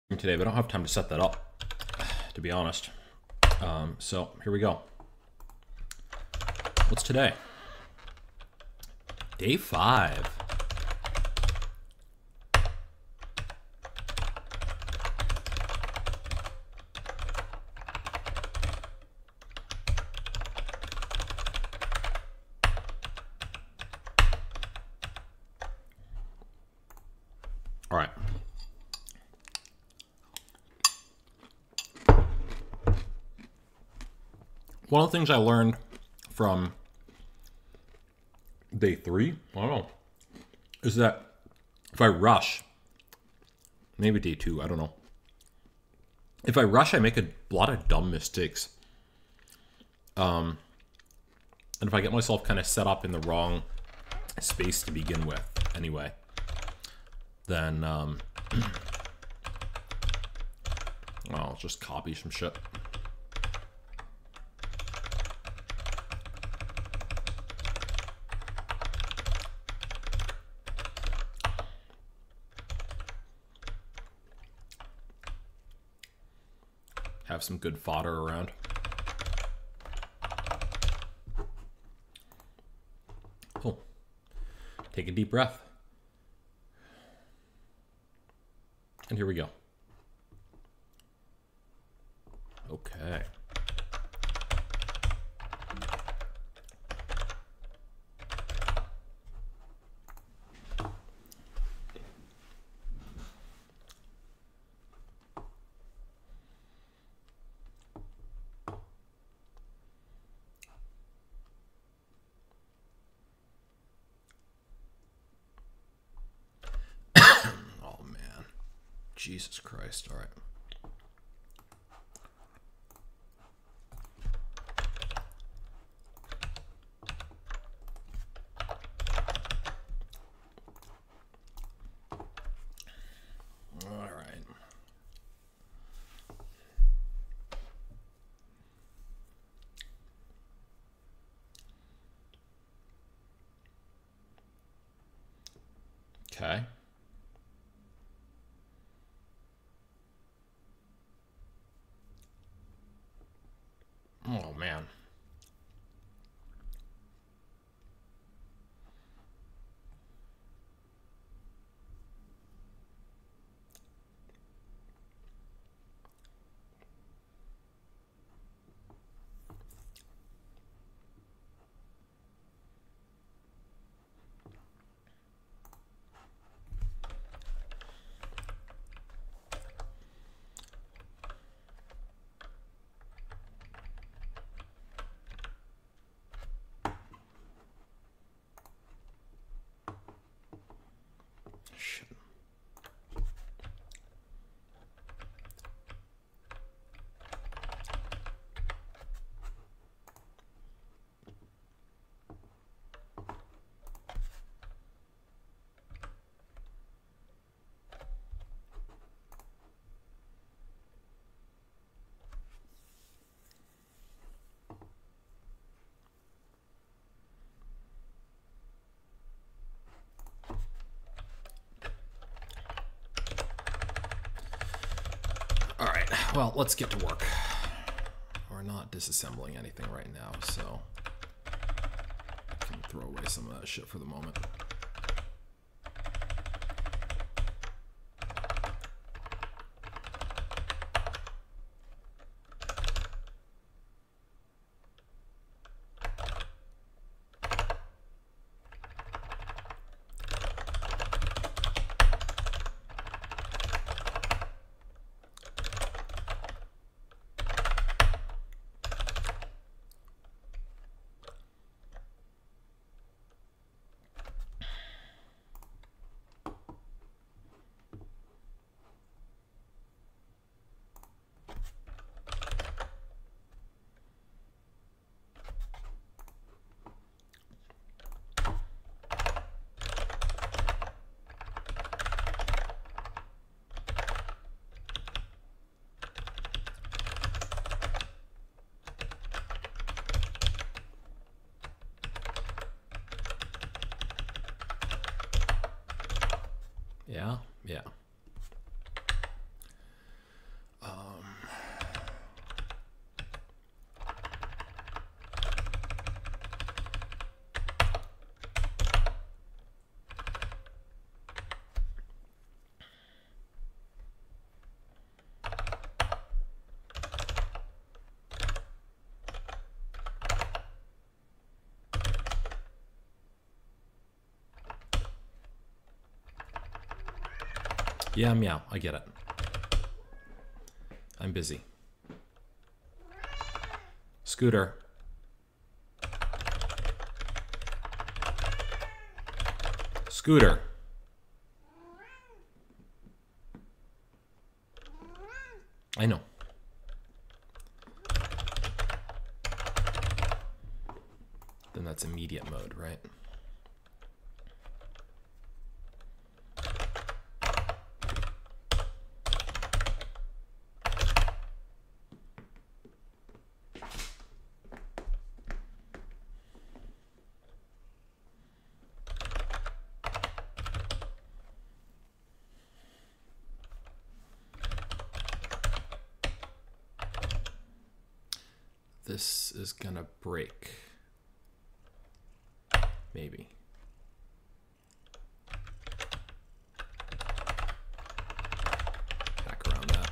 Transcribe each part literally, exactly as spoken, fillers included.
today, but I don't have time to set that up, to be honest. Um, so here we go. What's today? Day five. All right. One of the things I learned from day three, I don't know, is that if I rush, maybe day two, I don't know. If I rush, I make a lot of dumb mistakes. Um, and if I get myself kind of set up in the wrong space to begin with, anyway, then um, I'll just copy some shit. Have some good fodder around. Cool. Take a deep breath. And here we go. Okay. Jesus Christ. All right. All right. Okay. Oh, man. Shit. All right, well, let's get to work. We're not disassembling anything right now, so I can throw away some of that shit for the moment. Yeah, yeah. Yeah, meow. I get it. I'm busy. Scooter. Scooter. I know. Then that's immediate mode, right? This is gonna break. Maybe. Back around that.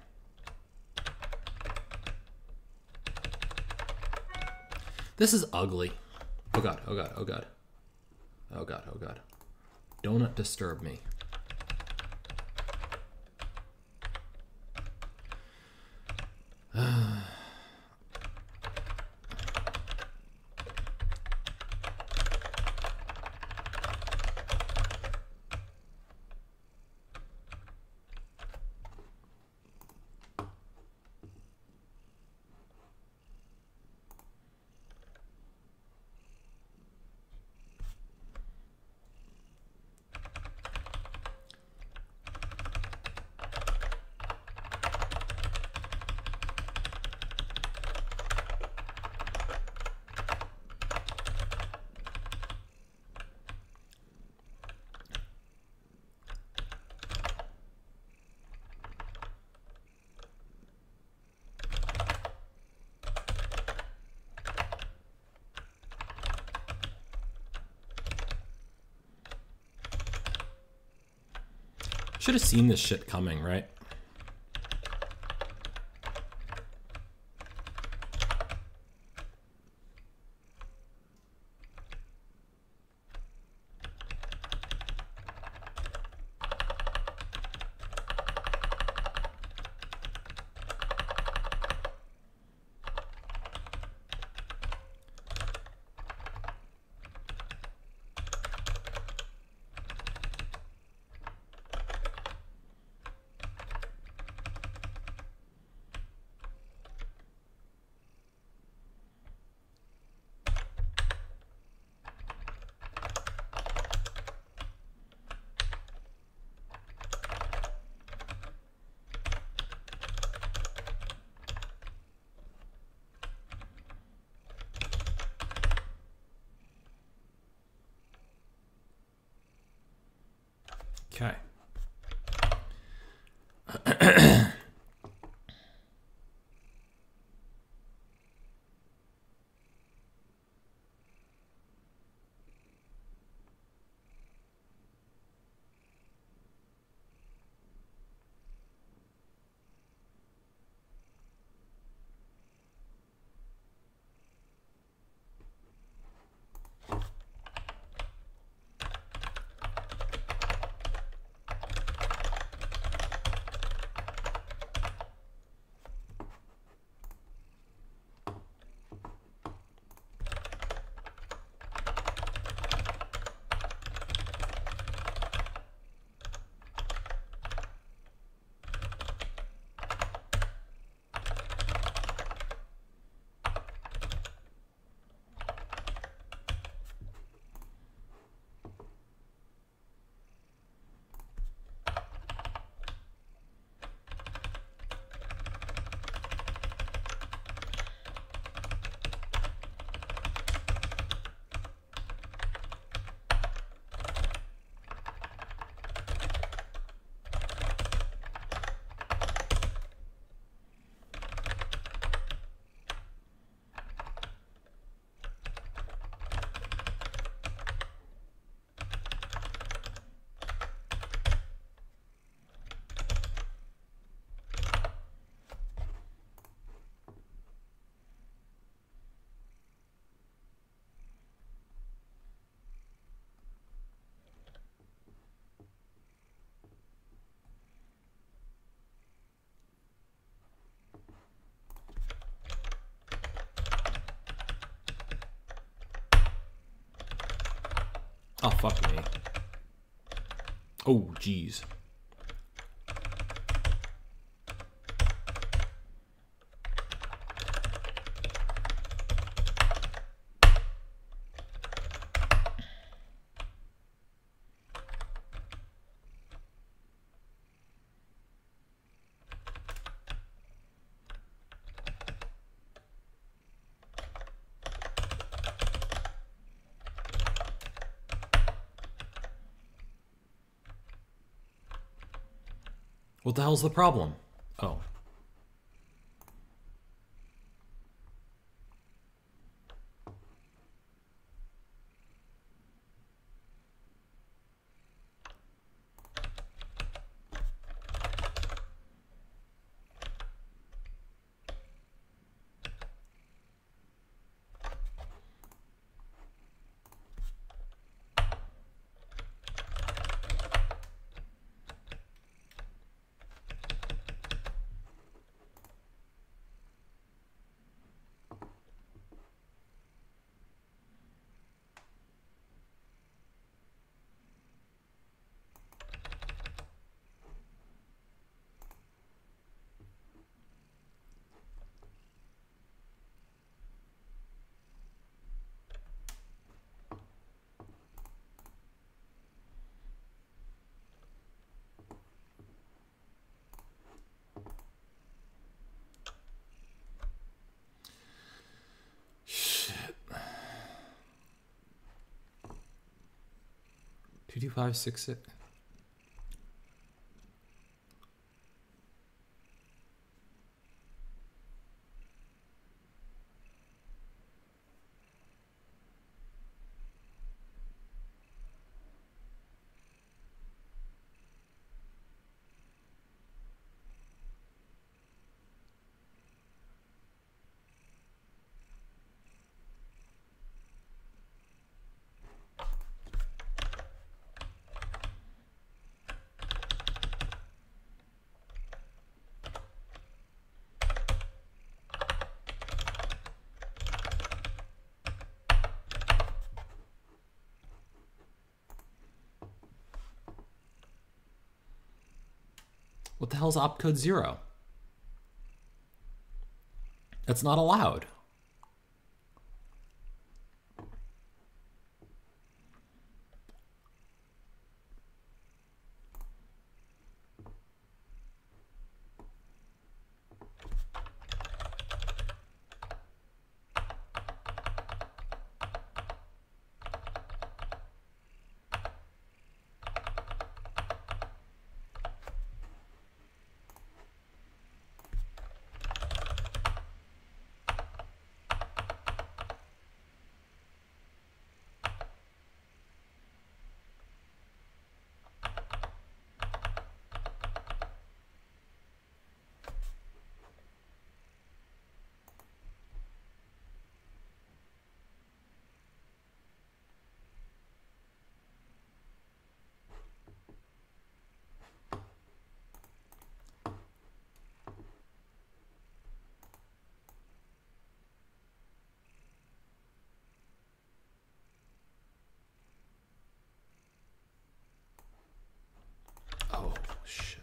This is ugly. Oh god, oh god, oh god. Oh god, oh god. Don't disturb me. Should have seen this shit coming, right? Okay. Oh, fuck me. Oh, jeez. What the hell's the problem? Oh. Two two five six six. What the hell's opcode zero? That's not allowed. Oh, shit.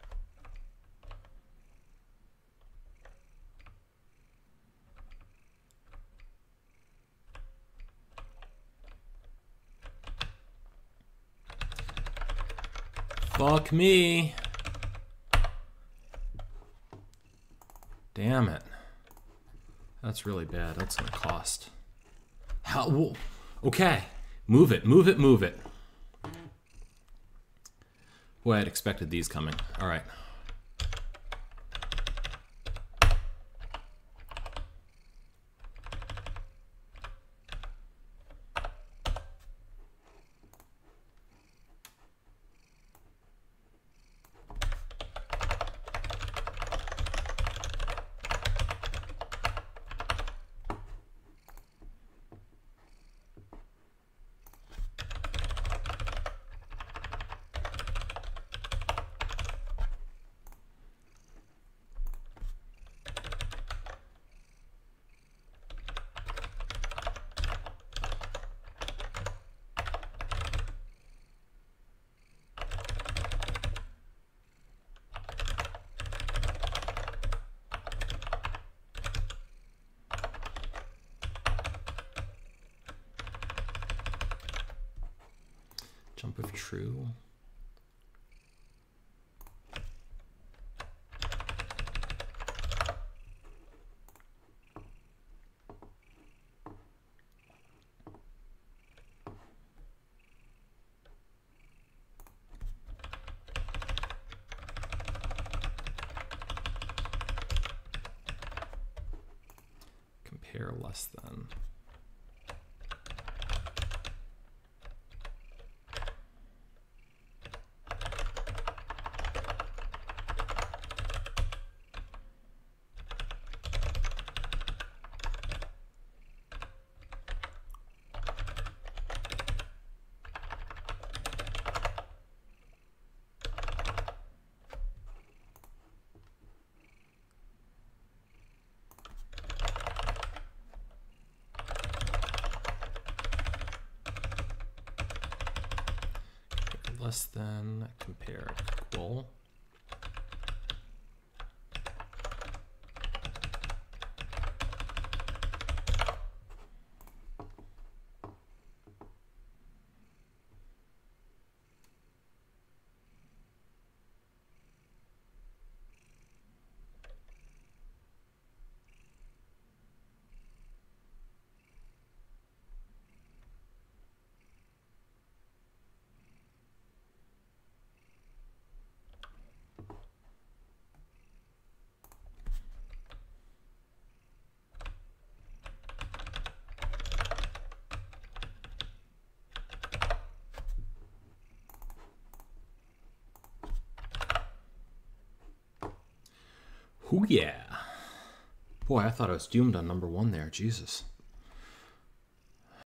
Fuck me. Damn it. That's really bad. That's gonna cost. How? Whoa. Okay. Move it, move it, move it. Boy, I had expected these coming. All right. Jump if true. Compare less than. Less than, compare, equal. Ooh, yeah. Boy, I thought I was doomed on number one there. Jesus.